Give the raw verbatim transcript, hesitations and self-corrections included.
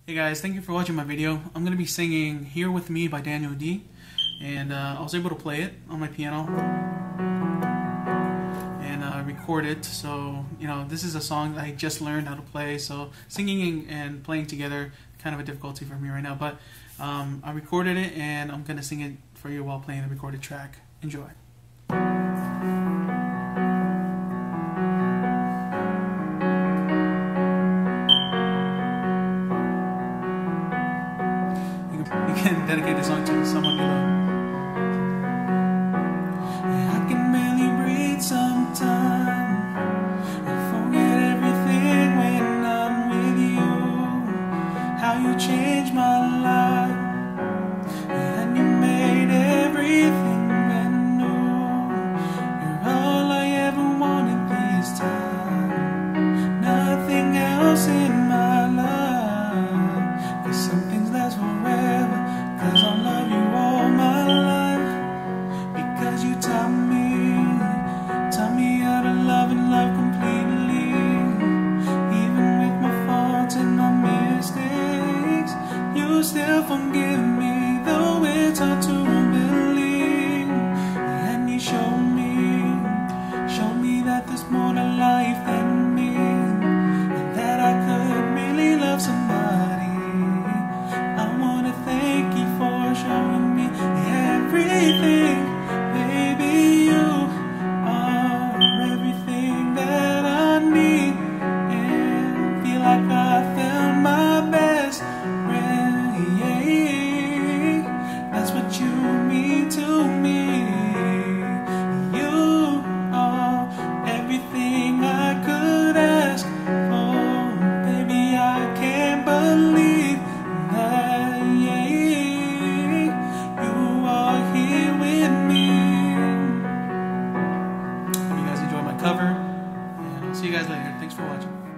Hey guys, thank you for watching my video. I'm going to be singing Here With Me by Daniel D. And uh, I was able to play it on my piano and uh, record it. So, you know, this is a song that I just learned how to play. So singing and playing together, kind of a difficulty for me right now. But um, I recorded it and I'm going to sing it for you while playing the recorded track. Enjoy. You can dedicate this song to someone you love. I can barely breathe sometimes. I forget everything when I'm with you. How you changed my life, and you made everything brand new. You're all I ever wanted this time. Nothing else in my life. 'Cause some things last forever. 'Cause I'll love you all my life. Because you taught me, taught me how to love and love completely. Even with my faults and my mistakes, you still forgive me, though it's hard to believe. And you show me, show me that there's more to life than me, and that I could really love somebody. I wanna thank you for showing me everything. Baby, you are everything that I need, and feel like I found my best friend. That's what you mean to me. You are everything I could ask for. Baby, I can't believe that, yeah, you are here with me. Hope you guys enjoyed my cover, and I'll see you guys later. Thanks for watching.